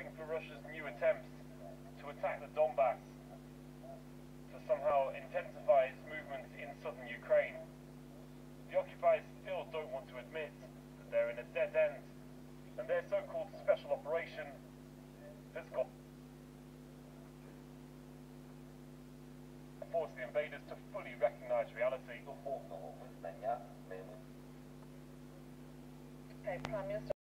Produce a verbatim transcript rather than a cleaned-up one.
preparing for Russia's new attempts to attack the Donbass, to somehow intensify its movements in southern Ukraine. The occupiers still don't want to admit that they're in a dead end, and their so-called special operation has got forced the invaders to fully recognize reality. Hey, Prime Minister.